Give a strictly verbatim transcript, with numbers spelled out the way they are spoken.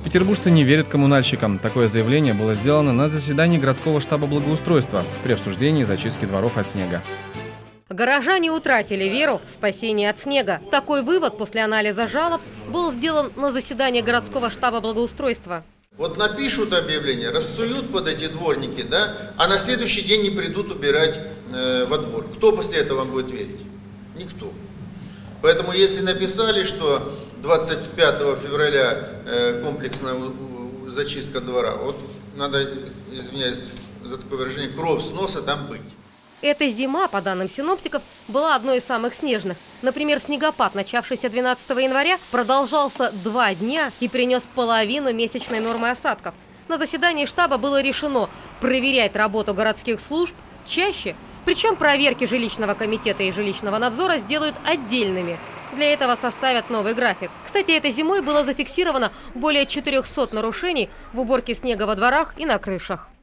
Петербуржцы не верят коммунальщикам. Такое заявление было сделано на заседании городского штаба благоустройства при обсуждении зачистки дворов от снега. Горожане утратили веру в спасение от снега. Такой вывод после анализа жалоб был сделан на заседании городского штаба благоустройства. Вот напишут объявление, рассуют под эти дворники, да, а на следующий день не придут убирать э, во двор. Кто после этого вам будет верить? Никто. Поэтому если написали, что двадцать пятого февраля э, комплексная зачистка двора, вот надо, извиняюсь за такое выражение, кровь с носа там быть. Эта зима, по данным синоптиков, была одной из самых снежных. Например, снегопад, начавшийся двенадцатого января, продолжался два дня и принес половину месячной нормы осадков. На заседании штаба было решено проверять работу городских служб чаще. Причем проверки жилищного комитета и жилищного надзора сделают отдельными. Для этого составят новый график. Кстати, этой зимой было зафиксировано более четырёхсот нарушений в уборке снега во дворах и на крышах.